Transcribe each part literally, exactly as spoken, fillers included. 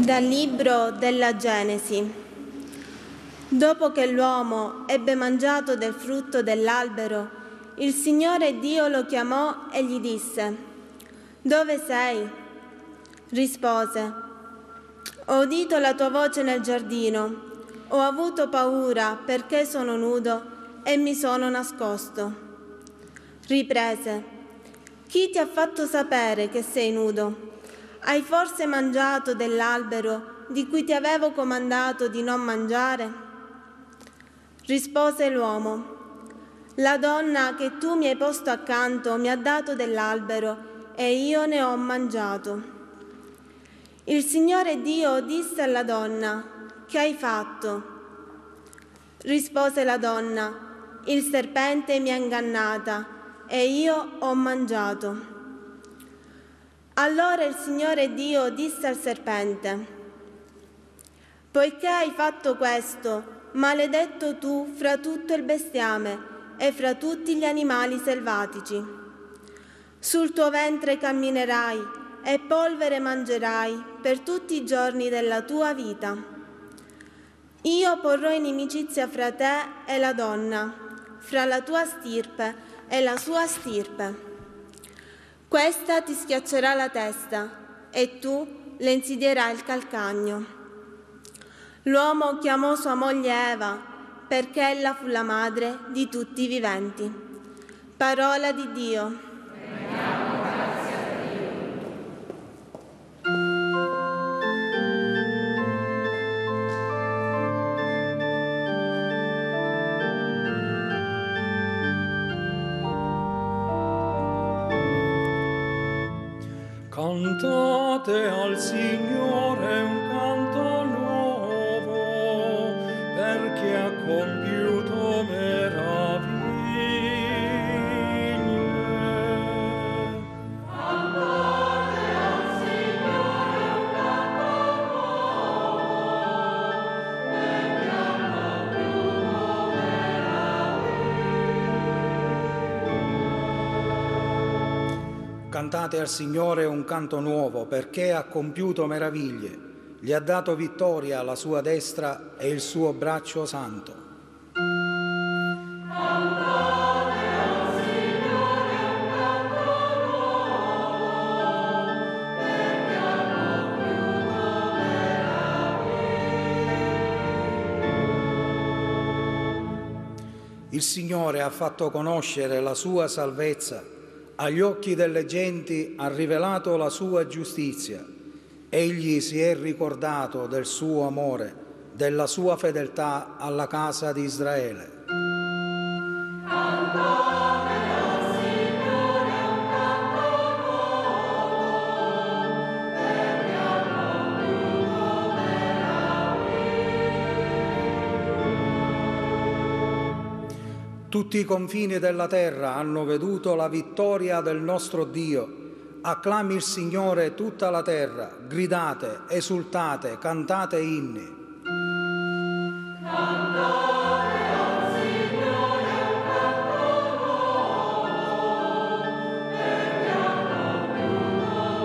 Dal libro della Genesi. Dopo che l'uomo ebbe mangiato del frutto dell'albero, il Signore Dio lo chiamò e gli disse: «Dove sei?» Rispose: «Ho udito la tua voce nel giardino, ho avuto paura perché sono nudo e mi sono nascosto». Riprese: «Chi ti ha fatto sapere che sei nudo? Hai forse mangiato dell'albero di cui ti avevo comandato di non mangiare?» Rispose l'uomo: «La donna che tu mi hai posto accanto mi ha dato dell'albero e io ne ho mangiato». Il Signore Dio disse alla donna: «Che hai fatto?» Rispose la donna: «Il serpente mi ha ingannata e io ho mangiato». Allora il Signore Dio disse al serpente: «Poiché hai fatto questo, maledetto tu fra tutto il bestiame e fra tutti gli animali selvatici. Sul tuo ventre camminerai e polvere mangerai per tutti i giorni della tua vita. Io porrò inimicizia fra te e la donna, fra la tua stirpe e la sua stirpe. Questa ti schiaccerà la testa e tu le insidierai il calcagno». L'uomo chiamò sua moglie Eva perché ella fu la madre di tutti i viventi. Parola di Dio. Cantate al Signore un canto nuovo, perché ha compiuto meraviglie. Cantate al Signore un canto nuovo, perché ha compiuto meraviglie. Cantate al Signore un canto nuovo, perché ha compiuto meraviglie. Gli ha dato vittoria alla sua destra e il suo braccio santo. Cantate al Signore un canto nuovo, perché ha compiuto meraviglie. Il Signore ha fatto conoscere la sua salvezza. Agli occhi delle genti ha rivelato la sua giustizia. Egli si è ricordato del suo amore, della sua fedeltà alla casa di Israele. Cantate al Signore un canto nuovo, perché ha compiuto meraviglie. Tutti i confini della terra hanno veduto la vittoria del nostro Dio. Acclami il Signore tutta la terra, gridate, esultate, cantate inni. Cantate al Signore un canto nuovo, perché ha compiuto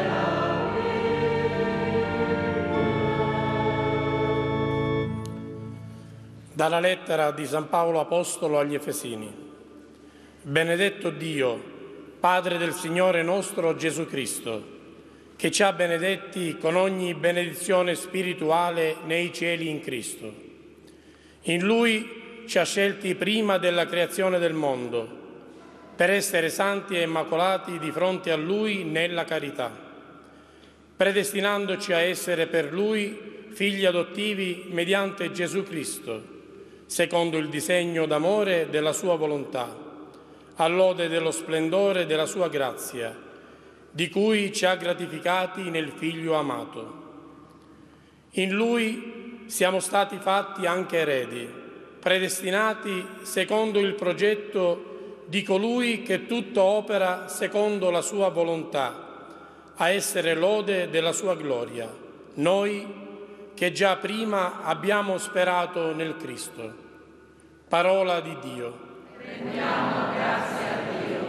meraviglie. Dalla lettera di San Paolo Apostolo agli Efesini. Benedetto Dio, Padre del Signore nostro Gesù Cristo, che ci ha benedetti con ogni benedizione spirituale nei cieli in Cristo. In Lui ci ha scelti prima della creazione del mondo, per essere santi e immacolati di fronte a Lui nella carità, predestinandoci a essere per Lui figli adottivi mediante Gesù Cristo, secondo il disegno d'amore della Sua volontà, all'ode dello splendore della sua grazia, di cui ci ha gratificati nel Figlio amato. In Lui siamo stati fatti anche eredi, predestinati secondo il progetto di colui che tutto opera secondo la sua volontà, a essere lode della sua gloria, noi che già prima abbiamo sperato nel Cristo. Parola di Dio. Rendiamo grazie a Dio.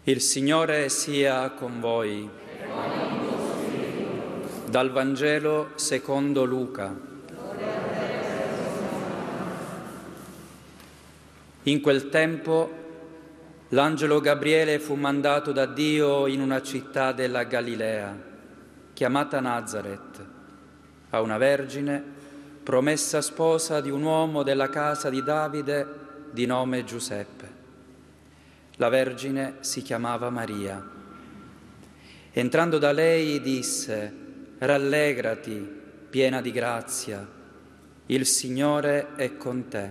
Il Signore sia con voi. Dal Vangelo secondo Luca. In quel tempo l'angelo Gabriele fu mandato da Dio in una città della Galilea, chiamata Nazaret, a una vergine promessa sposa di un uomo della casa di Davide di nome Giuseppe. La vergine si chiamava Maria. Entrando da lei disse: «Rallegrati, piena di grazia, il Signore è con te».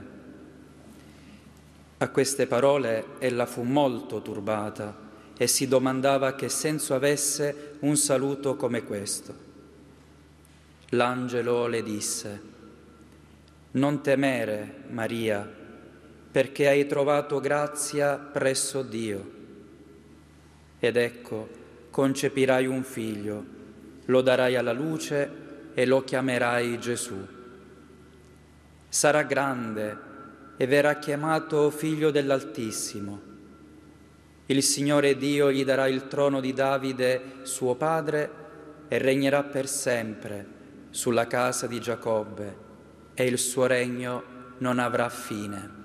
A queste parole ella fu molto turbata e si domandava che senso avesse un saluto come questo. L'angelo le disse: «Non temere, Maria, perché hai trovato grazia presso Dio. Ed ecco, concepirai un figlio, lo darai alla luce e lo chiamerai Gesù. Sarà grande e verrà chiamato Figlio dell'Altissimo. Il Signore Dio gli darà il trono di Davide, suo padre, e regnerà per sempre sulla casa di Giacobbe, e il suo regno non avrà fine».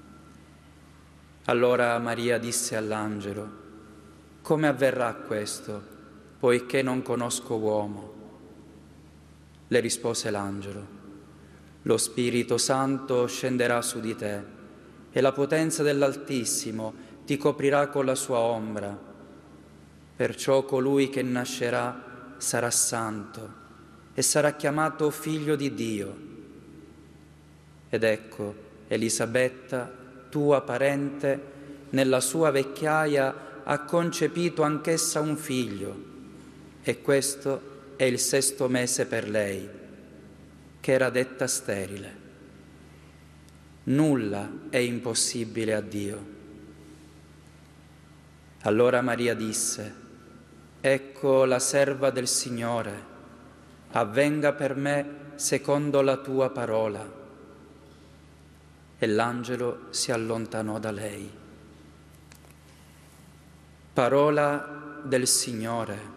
Allora Maria disse all'angelo: «Come avverrà questo, poiché non conosco uomo?» Le rispose l'angelo: «Lo Spirito Santo scenderà su di te e la potenza dell'Altissimo ti coprirà con la sua ombra. Perciò colui che nascerà sarà santo e sarà chiamato Figlio di Dio. Ed ecco, Elisabetta, tua parente, nella sua vecchiaia ha concepito anch'essa un figlio, e questo è il sesto mese per lei, che era detta sterile. Nulla è impossibile a Dio». Allora Maria disse: «Ecco la serva del Signore, avvenga per me secondo la tua parola». E l'angelo si allontanò da lei. Parola del Signore.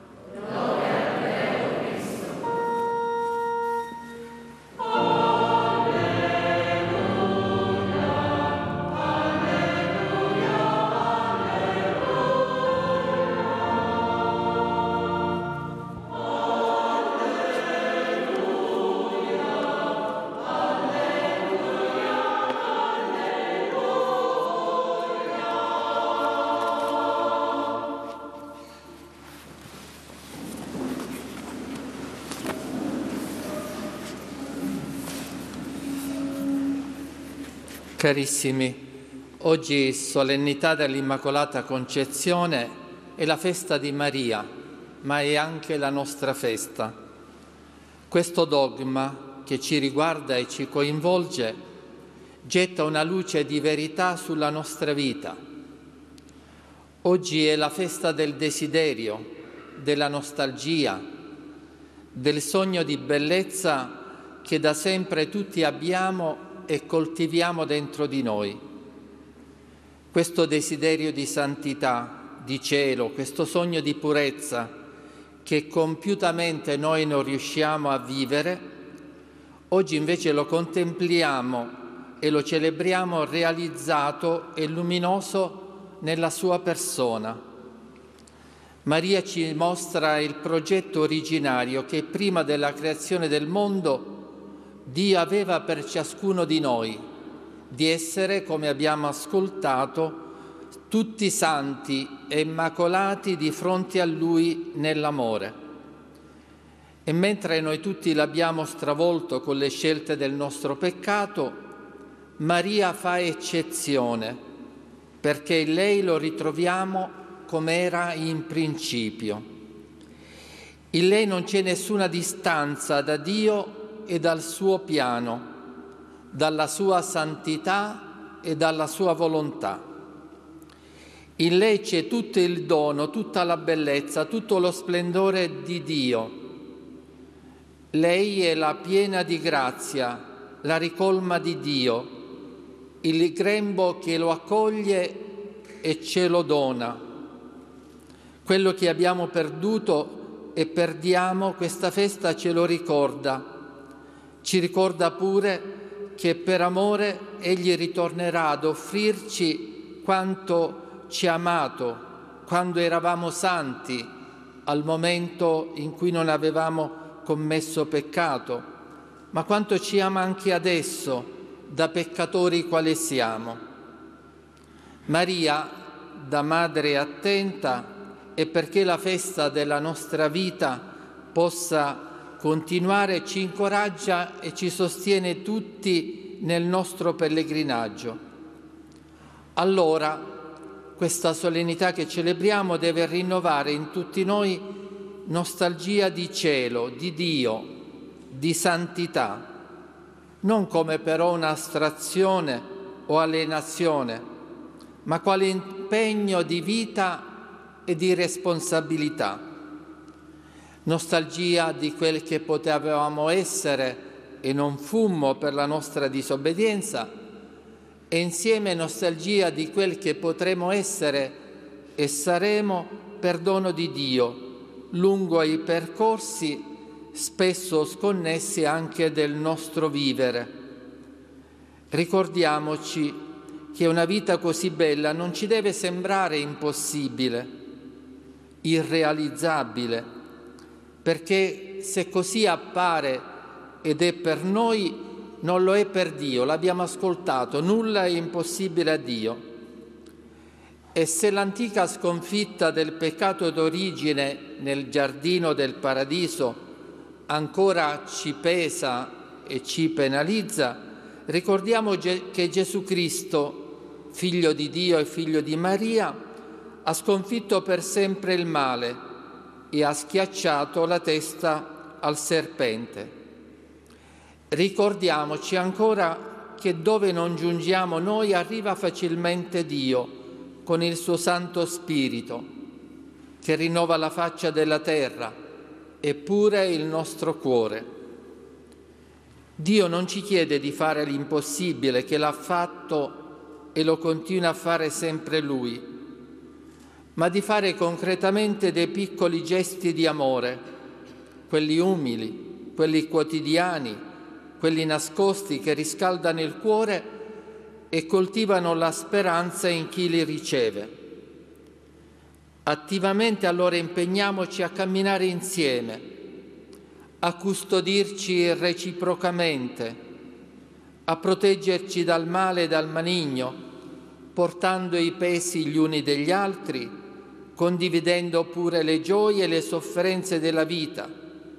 Carissimi, oggi solennità dell'Immacolata Concezione è la festa di Maria, ma è anche la nostra festa. Questo dogma che ci riguarda e ci coinvolge getta una luce di verità sulla nostra vita. Oggi è la festa del desiderio, della nostalgia, del sogno di bellezza che da sempre tutti abbiamo e coltiviamo dentro di noi. Questo desiderio di santità, di cielo, questo sogno di purezza che compiutamente noi non riusciamo a vivere, oggi invece lo contempliamo e lo celebriamo realizzato e luminoso nella sua persona. Maria ci mostra il progetto originario che prima della creazione del mondo Dio aveva per ciascuno di noi, di essere, come abbiamo ascoltato, tutti santi e immacolati di fronte a Lui nell'amore. E mentre noi tutti l'abbiamo stravolto con le scelte del nostro peccato, Maria fa eccezione, perché in lei lo ritroviamo come era in principio. In lei non c'è nessuna distanza da Dio e dal suo piano, dalla sua santità e dalla sua volontà. In lei c'è tutto il dono, tutta la bellezza, tutto lo splendore di Dio. Lei è la piena di grazia, la ricolma di Dio, il grembo che lo accoglie e ce lo dona, Quello che abbiamo perduto e perdiamo, questa festa ce lo ricorda. Ci ricorda pure che per amore Egli ritornerà ad offrirci quanto ci ha amato quando eravamo santi, al momento in cui non avevamo commesso peccato, ma quanto ci ama anche adesso, da peccatori quali siamo. Maria, da madre attenta, e perché la festa della nostra vita possa continuare, ci incoraggia e ci sostiene tutti nel nostro pellegrinaggio. Allora, questa solennità che celebriamo deve rinnovare in tutti noi nostalgia di cielo, di Dio, di santità, non come però un'astrazione o alienazione, ma quale impegno di vita e di responsabilità. Nostalgia di quel che potevamo essere e non fummo per la nostra disobbedienza, e insieme nostalgia di quel che potremo essere e saremo per dono di Dio, lungo i percorsi spesso sconnessi anche del nostro vivere. Ricordiamoci che una vita così bella non ci deve sembrare impossibile, irrealizzabile, perché se così appare ed è per noi, non lo è per Dio, l'abbiamo ascoltato, nulla è impossibile a Dio. E se l'antica sconfitta del peccato d'origine nel giardino del paradiso ancora ci pesa e ci penalizza, ricordiamo che Gesù Cristo, figlio di Dio e figlio di Maria, ha sconfitto per sempre il male e ha schiacciato la testa al serpente. Ricordiamoci ancora che dove non giungiamo noi arriva facilmente Dio con il suo Santo Spirito che rinnova la faccia della terra eppure il nostro cuore. Dio non ci chiede di fare l'impossibile, che l'ha fatto e lo continua a fare sempre Lui, ma di fare concretamente dei piccoli gesti di amore, quelli umili, quelli quotidiani, quelli nascosti che riscaldano il cuore e coltivano la speranza in chi li riceve. Attivamente allora impegniamoci a camminare insieme, a custodirci reciprocamente, a proteggerci dal male e dal maligno, portando i pesi gli uni degli altri, condividendo pure le gioie e le sofferenze della vita,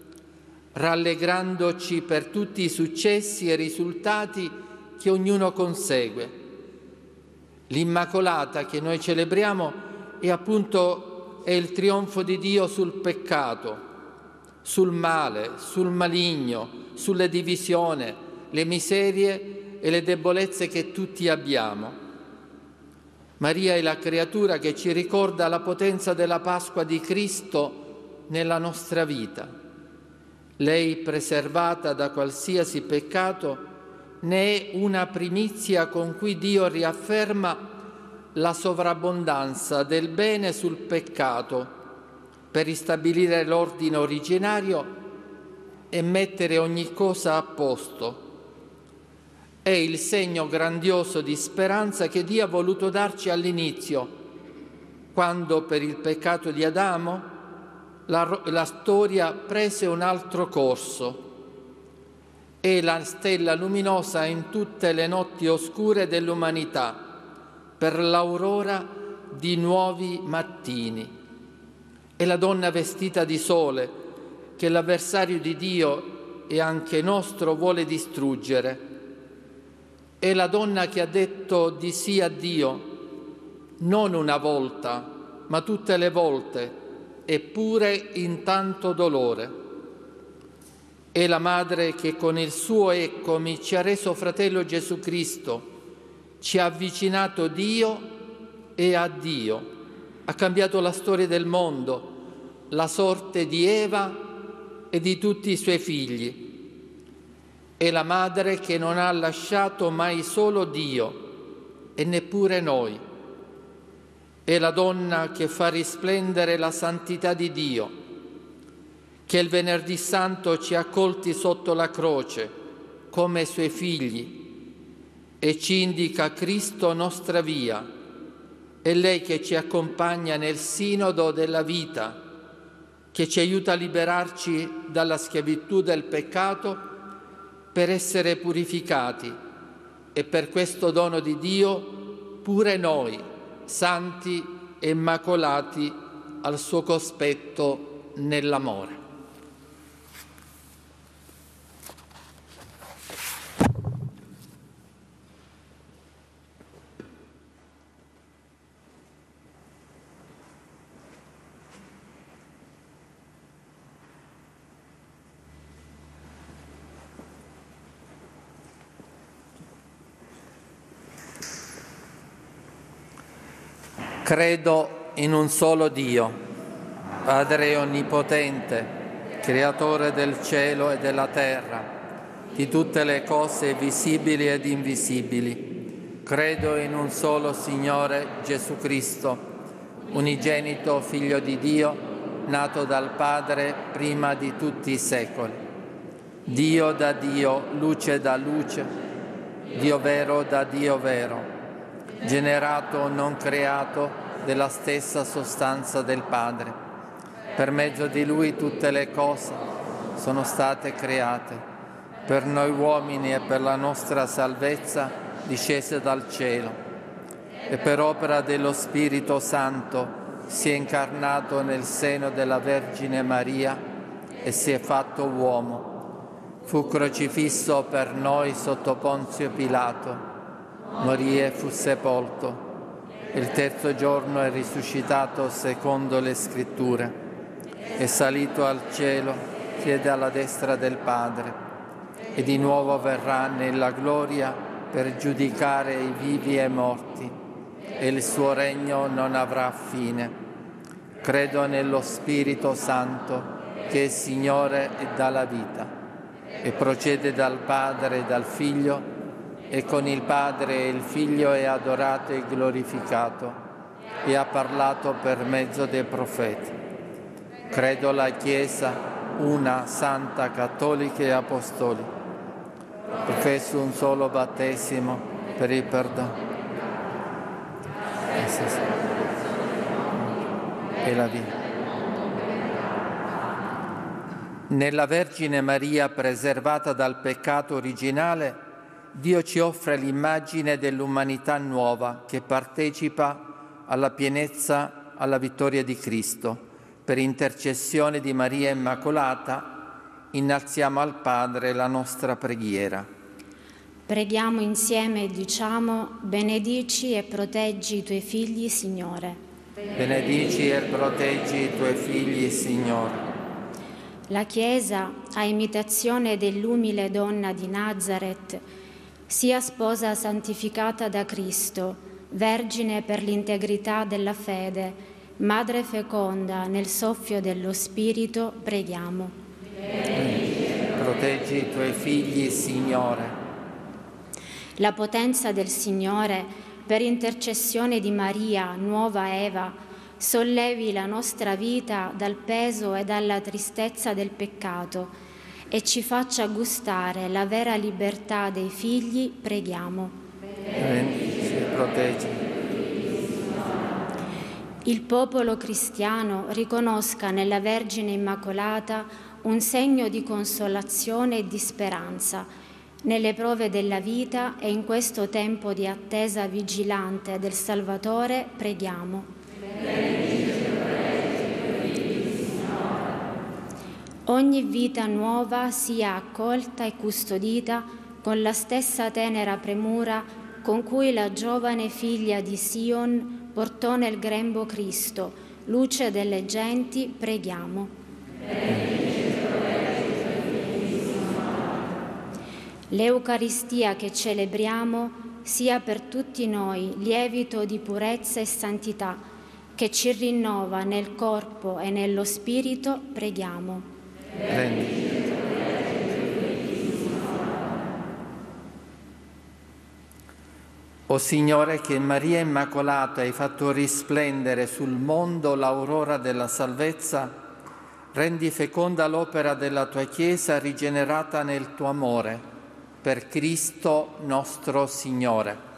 rallegrandoci per tutti i successi e risultati che ognuno consegue. L'Immacolata che noi celebriamo è appunto è il trionfo di Dio sul peccato, sul male, sul maligno, sulle divisioni, le miserie e le debolezze che tutti abbiamo. Maria è la creatura che ci ricorda la potenza della Pasqua di Cristo nella nostra vita. Lei, preservata da qualsiasi peccato, ne è una primizia con cui Dio riafferma la sovrabbondanza del bene sul peccato per ristabilire l'ordine originario e mettere ogni cosa a posto. È il segno grandioso di speranza che Dio ha voluto darci all'inizio, quando per il peccato di Adamo La, la storia prese un altro corso. È la stella luminosa in tutte le notti oscure dell'umanità, per l'aurora di nuovi mattini. È la donna vestita di sole che l'avversario di Dio e anche nostro vuole distruggere. È la donna che ha detto di sì a Dio, non una volta, ma tutte le volte, eppure in tanto dolore. È la madre che con il suo eccomi ci ha reso fratello Gesù Cristo, ci ha avvicinato Dio e a Dio, ha cambiato la storia del mondo, la sorte di Eva e di tutti i suoi figli. È la madre che non ha lasciato mai solo Dio e neppure noi. è la donna che fa risplendere la santità di Dio, che il Venerdì Santo ci ha accolti sotto la croce come suoi figli e ci indica Cristo nostra via. È lei che ci accompagna nel sinodo della vita, che ci aiuta a liberarci dalla schiavitù del peccato per essere purificati e per questo dono di Dio pure noi, santi e immacolati al suo cospetto nell'amore. Credo in un solo Dio, Padre Onnipotente, Creatore del cielo e della terra, di tutte le cose visibili ed invisibili. Credo in un solo Signore Gesù Cristo, unigenito Figlio di Dio, nato dal Padre prima di tutti i secoli. Dio da Dio, luce da luce, Dio vero da Dio vero, generato, non creato, della stessa sostanza del Padre. Per mezzo di Lui tutte le cose sono state create. Per noi uomini e per la nostra salvezza discese dal cielo. E per opera dello Spirito Santo si è incarnato nel seno della Vergine Maria e si è fatto uomo. Fu crocifisso per noi sotto Ponzio Pilato. Morì e fu sepolto. Il terzo giorno è risuscitato secondo le Scritture. È salito al cielo, siede alla destra del Padre e di nuovo verrà nella gloria per giudicare i vivi e i morti, e il suo regno non avrà fine. Credo nello Spirito Santo, che è Signore e dà la vita, e procede dal Padre e dal Figlio, e con il Padre e il Figlio è adorato e glorificato, e ha parlato per mezzo dei profeti. Credo alla Chiesa, una, santa, cattolica e apostolica. Professo un solo battesimo per il perdono. E la vita. Nella Vergine Maria, preservata dal peccato originale, Dio ci offre l'immagine dell'umanità nuova che partecipa alla pienezza, alla vittoria di Cristo. Per intercessione di Maria Immacolata innalziamo al Padre la nostra preghiera. Preghiamo insieme e diciamo: benedici e proteggi i tuoi figli, Signore. Benedici e proteggi i tuoi figli, Signore. La Chiesa, a imitazione dell'umile donna di Nazaret, sia sposa santificata da Cristo, vergine per l'integrità della fede, madre feconda nel soffio dello Spirito, preghiamo. Proteggi i tuoi figli, Signore. La potenza del Signore, per intercessione di Maria, nuova Eva, sollevi la nostra vita dal peso e dalla tristezza del peccato e ci faccia gustare la vera libertà dei figli, preghiamo. Benedici e proteggi. Il popolo cristiano riconosca nella Vergine Immacolata un segno di consolazione e di speranza nelle prove della vita e in questo tempo di attesa vigilante del Salvatore, preghiamo. Ogni vita nuova sia accolta e custodita con la stessa tenera premura con cui la giovane figlia di Sion portò nel grembo Cristo, luce delle genti, preghiamo. L'Eucaristia che celebriamo sia per tutti noi lievito di purezza e santità, che ci rinnova nel corpo e nello spirito, preghiamo. Prendi. O Signore, che in Maria Immacolata hai fatto risplendere sul mondo l'aurora della salvezza, rendi feconda l'opera della tua Chiesa rigenerata nel tuo amore, per Cristo nostro Signore.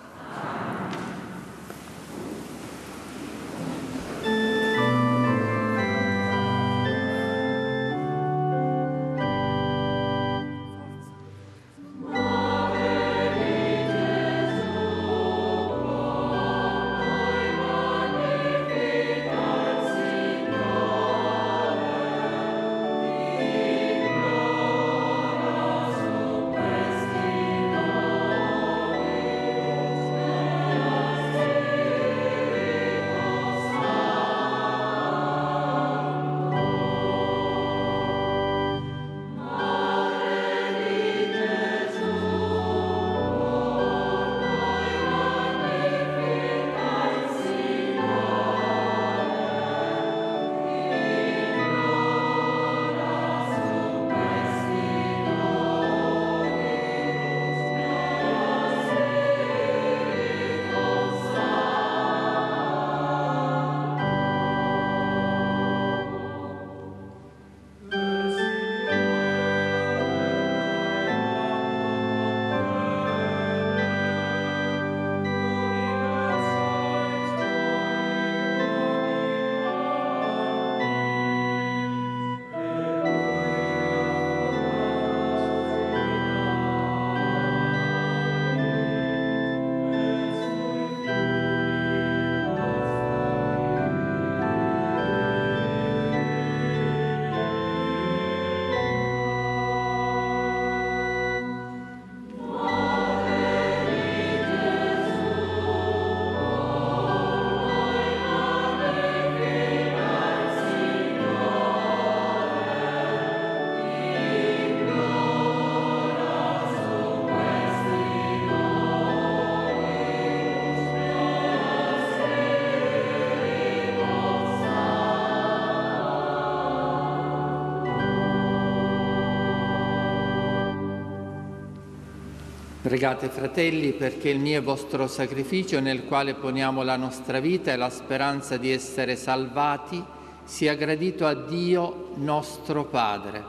Pregate, fratelli, perché il mio e vostro sacrificio, nel quale poniamo la nostra vita e la speranza di essere salvati, sia gradito a Dio nostro Padre.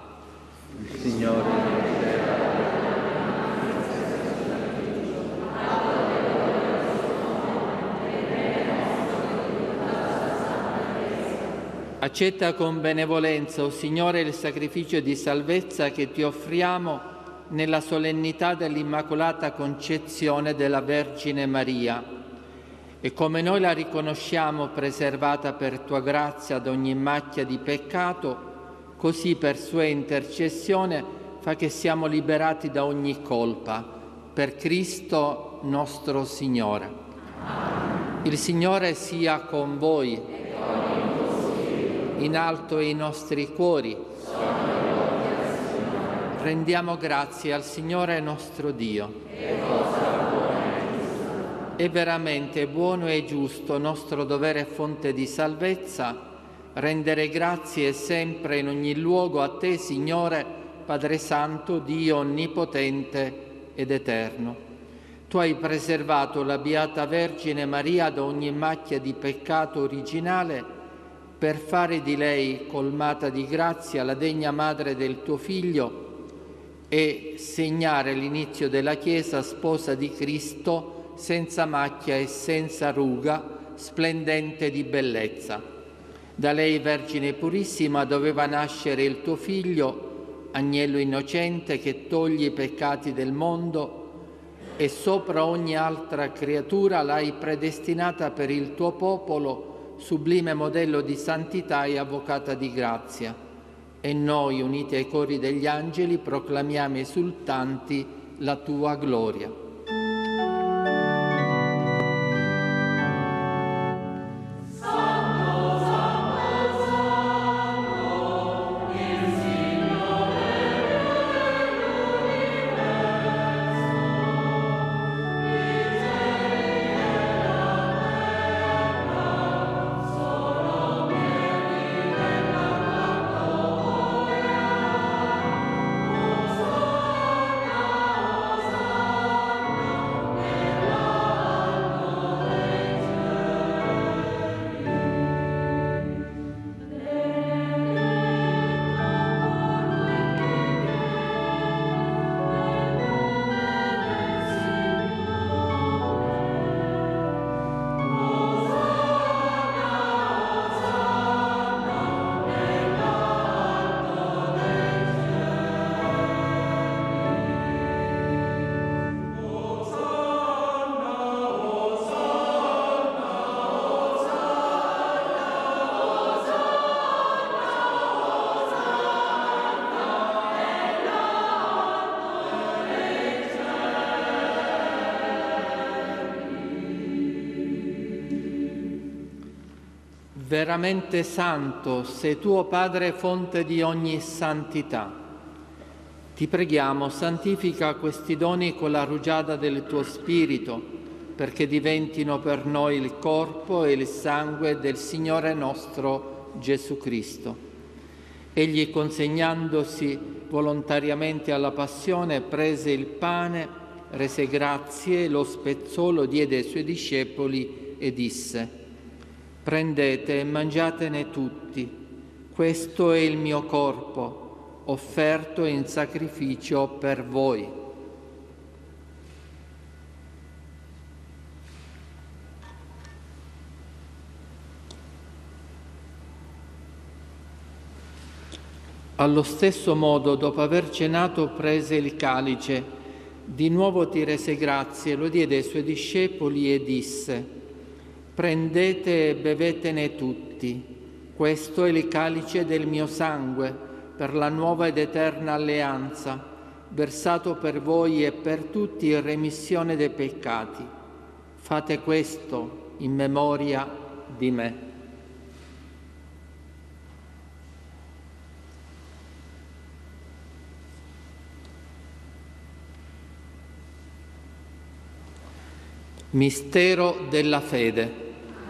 Signore, accetta con benevolenza, o Signore, il sacrificio di salvezza che ti offriamo nella solennità dell'Immacolata Concezione della Vergine Maria, e come noi la riconosciamo preservata per tua grazia da ogni macchia di peccato, così per sua intercessione fa che siamo liberati da ogni colpa, per Cristo nostro Signore. Il Signore sia con voi, in alto i nostri cuori. Rendiamo grazie al Signore nostro Dio. È veramente buono e giusto, nostro dovere e fonte di salvezza, rendere grazie sempre in ogni luogo a Te, Signore, Padre Santo, Dio Onnipotente ed Eterno. Tu hai preservato la Beata Vergine Maria da ogni macchia di peccato originale, per fare di lei, colmata di grazia, la degna madre del tuo Figlio, e segnare l'inizio della Chiesa, sposa di Cristo, senza macchia e senza ruga, splendente di bellezza. Da lei, Vergine Purissima, doveva nascere il tuo Figlio, Agnello innocente che toglie i peccati del mondo, e sopra ogni altra creatura l'hai predestinata per il tuo popolo, sublime modello di santità e avvocata di grazia. E noi, uniti ai cori degli angeli, proclamiamo esultanti la tua gloria. Veramente santo sei tu, o Padre, fonte di ogni santità. Ti preghiamo, santifica questi doni con la rugiada del tuo Spirito, perché diventino per noi il corpo e il sangue del Signore nostro Gesù Cristo. Egli, consegnandosi volontariamente alla passione, prese il pane, rese grazie, lo spezzò, lo diede ai suoi discepoli e disse: prendete e mangiatene tutti, questo è il mio corpo, offerto in sacrificio per voi. Allo stesso modo, dopo aver cenato, prese il calice, di nuovo ti rese grazie, lo diede ai suoi discepoli e disse: prendete e bevetene tutti, questo è il calice del mio sangue, per la nuova ed eterna alleanza, versato per voi e per tutti in remissione dei peccati. Fate questo in memoria di me. Mistero della fede.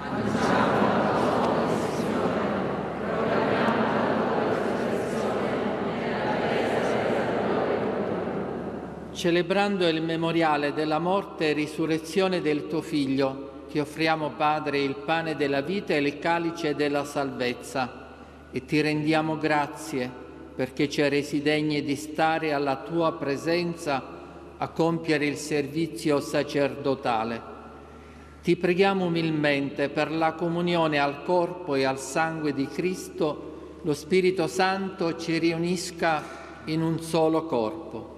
Celebrando il memoriale della morte e risurrezione del tuo Figlio, ti offriamo, Padre, il pane della vita e il calice della salvezza, e ti rendiamo grazie perché ci hai resi degni di stare alla tua presenza a compiere il servizio sacerdotale. Ti preghiamo umilmente per la comunione al corpo e al sangue di Cristo, lo Spirito Santo ci riunisca in un solo corpo.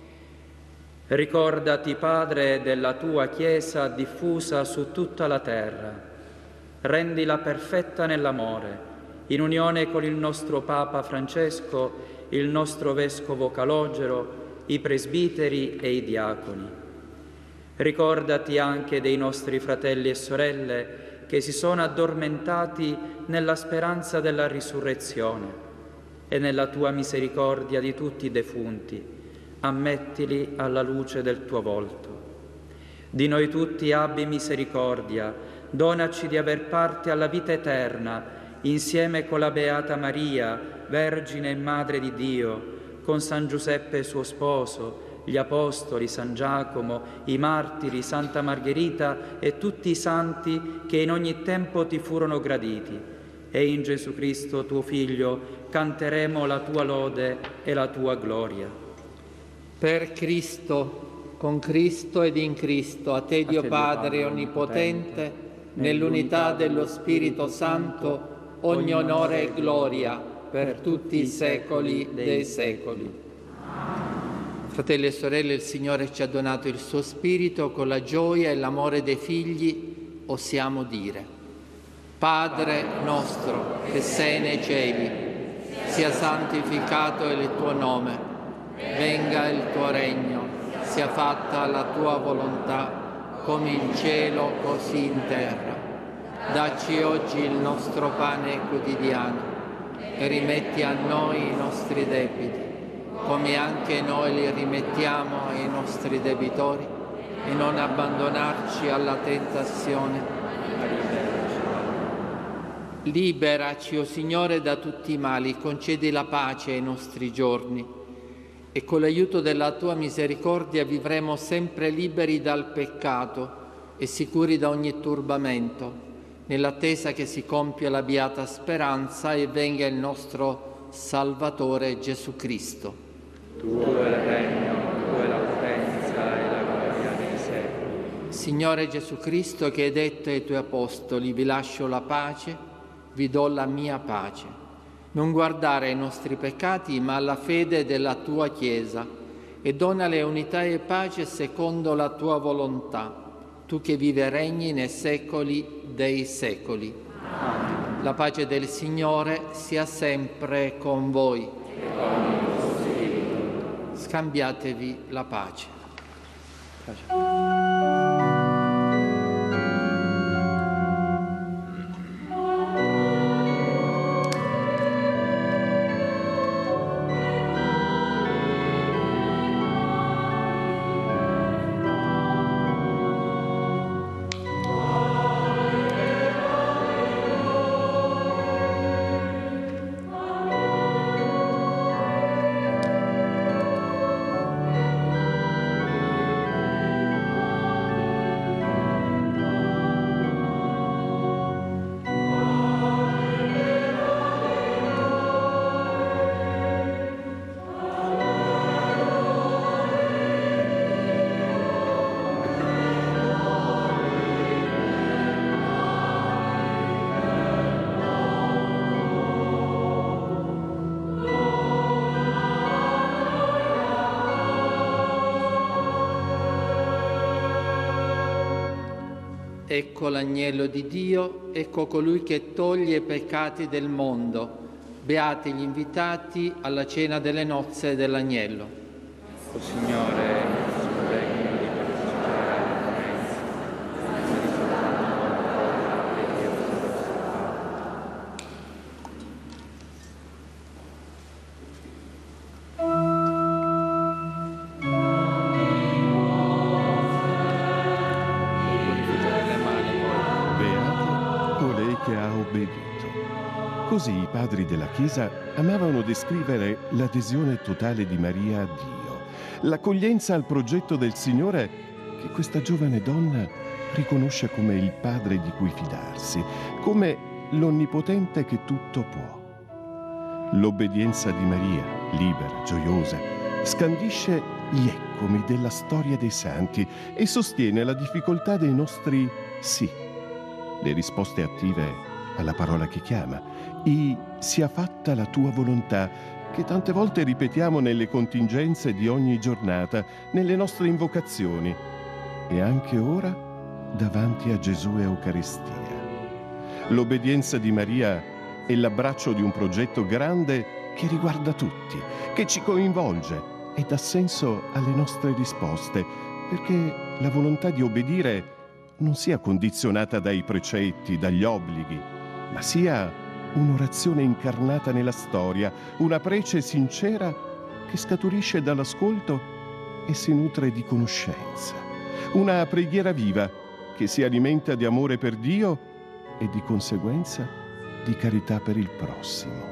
Ricordati, Padre, della tua Chiesa diffusa su tutta la terra. Rendila perfetta nell'amore, in unione con il nostro Papa Francesco, il nostro Vescovo Calogero, i presbiteri e i diaconi. Ricordati anche dei nostri fratelli e sorelle che si sono addormentati nella speranza della risurrezione, e nella tua misericordia di tutti i defunti ammettili alla luce del tuo volto. Di noi tutti abbi misericordia, donaci di aver parte alla vita eterna, insieme con la Beata Maria, Vergine e Madre di Dio, con San Giuseppe suo sposo, gli Apostoli, San Giacomo, i martiri, Santa Margherita e tutti i santi che in ogni tempo ti furono graditi. E in Gesù Cristo, tuo Figlio, canteremo la tua lode e la tua gloria. Per Cristo, con Cristo ed in Cristo, a te, Dio Padre Onnipotente, nell'unità dello Spirito Santo, ogni onore e gloria per tutti i secoli dei secoli. Fratelli e sorelle, il Signore ci ha donato il suo Spirito, con la gioia e l'amore dei figli osiamo dire: Padre nostro che sei nei cieli, sia santificato il tuo nome, venga il tuo regno, sia fatta la tua volontà, come in cielo così in terra. Dacci oggi il nostro pane quotidiano e rimetti a noi i nostri debiti, come anche noi li rimettiamo ai nostri debitori, e non abbandonarci alla tentazione. Liberaci, o Signore, da tutti i mali, concedi la pace ai nostri giorni, e con l'aiuto della tua misericordia vivremo sempre liberi dal peccato e sicuri da ogni turbamento, nell'attesa che si compia la beata speranza e venga il nostro Salvatore Gesù Cristo. Tuo è il regno, tua è la potenza e la gloria nei secoli. Signore Gesù Cristo, che hai detto ai tuoi apostoli: vi lascio la pace, vi do la mia pace. Non guardare ai nostri peccati, ma alla fede della tua Chiesa, e donale unità e pace secondo la tua volontà, tu che vivi e regni nei secoli dei secoli. Amen. La pace del Signore sia sempre con voi. E con il tuo spirito. Scambiatevi la pace. Pace. Oh ecco l'agnello di Dio, ecco colui che toglie i peccati del mondo. Beati gli invitati alla cena delle nozze dell'agnello. O Signore, sono degno di partecipare alla mensa, ma io Beata colei che ha obbedito. Così i padri della Chiesa amavano descrivere l'adesione totale di Maria a Dio, l'accoglienza al progetto del Signore che questa giovane donna riconosce come il Padre di cui fidarsi, come l'Onnipotente che tutto può. L'obbedienza di Maria, libera, gioiosa, scandisce gli ecomi della storia dei santi e sostiene la difficoltà dei nostri sì, le risposte attive alla parola che chiama, i sia fatta la tua volontà, che tante volte ripetiamo nelle contingenze di ogni giornata, nelle nostre invocazioni e anche ora davanti a Gesù Eucaristia. L'obbedienza di Maria è l'abbraccio di un progetto grande che riguarda tutti, che ci coinvolge e dà senso alle nostre risposte, perché la volontà di obbedire non sia condizionata dai precetti, dagli obblighi, ma sia un'orazione incarnata nella storia, una prece sincera che scaturisce dall'ascolto e si nutre di conoscenza, una preghiera viva che si alimenta di amore per Dio e di conseguenza di carità per il prossimo.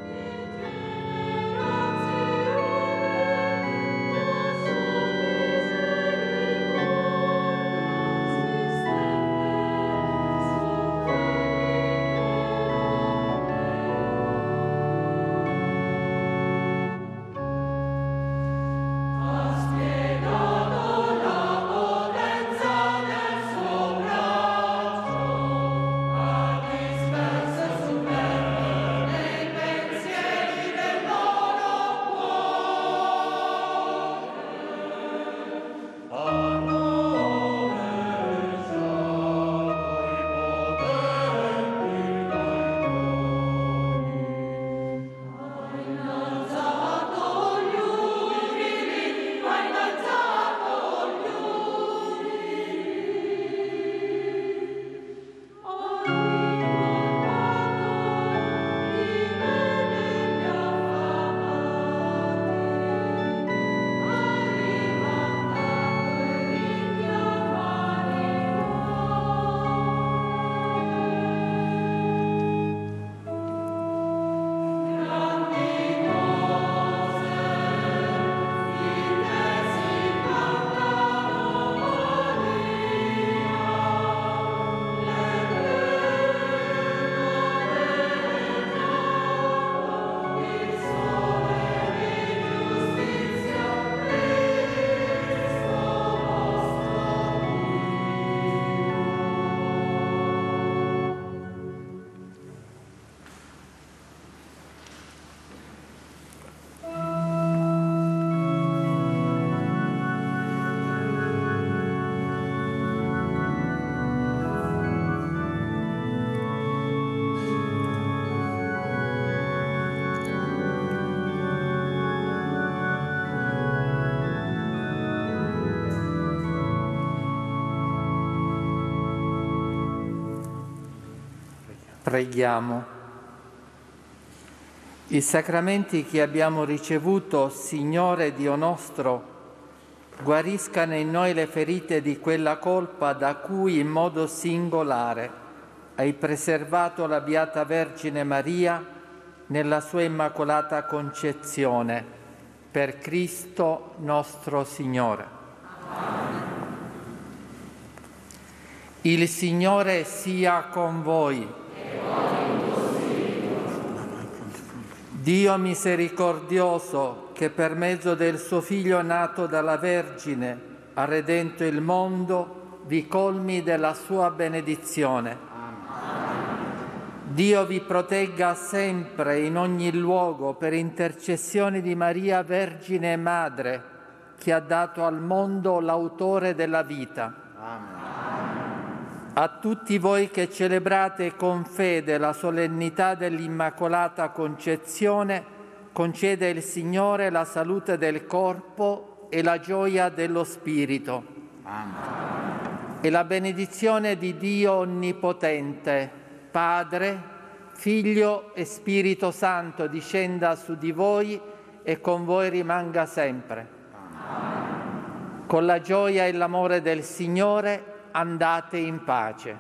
Preghiamo. I sacramenti che abbiamo ricevuto, Signore Dio nostro, guariscano in noi le ferite di quella colpa da cui in modo singolare hai preservato la Beata Vergine Maria nella sua Immacolata Concezione, per Cristo nostro Signore. Amen. Il Signore sia con voi. Dio misericordioso, che per mezzo del suo Figlio nato dalla Vergine ha redento il mondo, vi colmi della sua benedizione. Dio vi protegga sempre in ogni luogo per intercessione di Maria Vergine Madre, che ha dato al mondo l'autore della vita. Amen. A tutti voi che celebrate con fede la solennità dell'Immacolata Concezione, concede il Signore la salute del corpo e la gioia dello spirito. Amen. E la benedizione di Dio Onnipotente, Padre, Figlio e Spirito Santo discenda su di voi e con voi rimanga sempre. Amen. Con la gioia e l'amore del Signore andate in pace.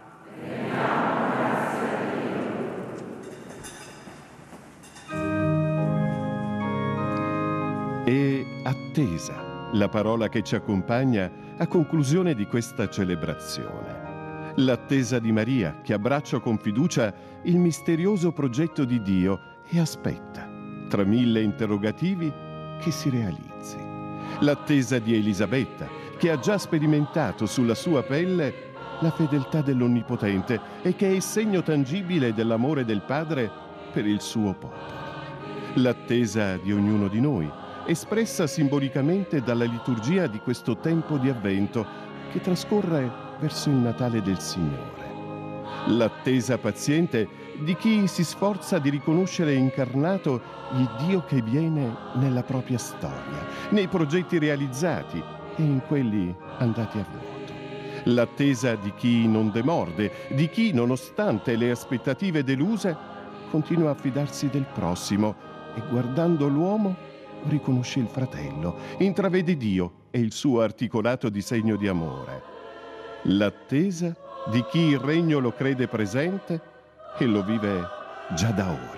E attesa la parola che ci accompagna a conclusione di questa celebrazione. L'attesa di Maria che abbraccia con fiducia il misterioso progetto di Dio e aspetta, tra mille interrogativi, che si realizzi. L'attesa di Elisabetta che ha già sperimentato sulla sua pelle la fedeltà dell'Onnipotente e che è il segno tangibile dell'amore del Padre per il suo popolo. L'attesa di ognuno di noi, espressa simbolicamente dalla liturgia di questo tempo di Avvento che trascorre verso il Natale del Signore. L'attesa paziente di chi si sforza di riconoscere incarnato il Dio che viene nella propria storia, nei progetti realizzati e in quelli andati a vuoto. L'attesa di chi non demorde, di chi, nonostante le aspettative deluse, continua a fidarsi del prossimo e guardando l'uomo riconosce il fratello, intravede Dio e il suo articolato disegno di amore. L'attesa di chi il regno lo crede presente e lo vive già da ora.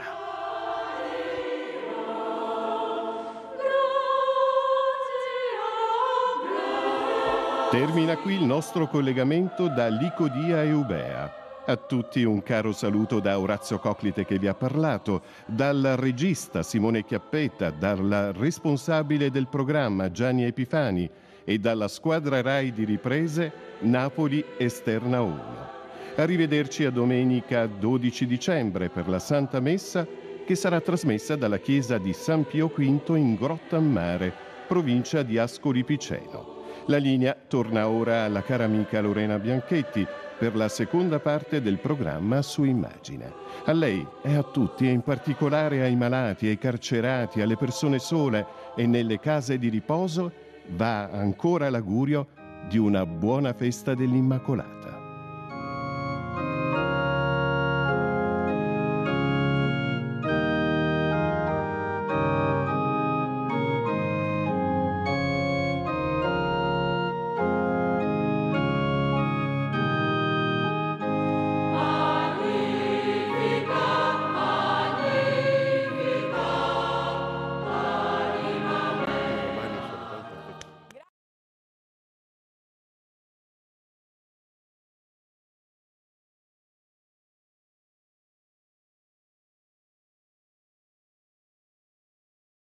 Termina qui il nostro collegamento da Licodia e Eubea. A tutti un caro saluto da Orazio Coclite che vi ha parlato, dal regista Simone Chiappetta, dalla responsabile del programma Gianni Epifani e dalla squadra Rai di riprese Napoli Esterna uno. Arrivederci a domenica dodici dicembre per la Santa Messa che sarà trasmessa dalla chiesa di San Pio V in Grottammare, provincia di Ascoli Piceno. La linea torna ora alla cara amica Lorena Bianchetti per la seconda parte del programma su Immagine. A lei e a tutti, e in particolare ai malati, ai carcerati, alle persone sole e nelle case di riposo, va ancora l'augurio di una buona festa dell'Immacolata.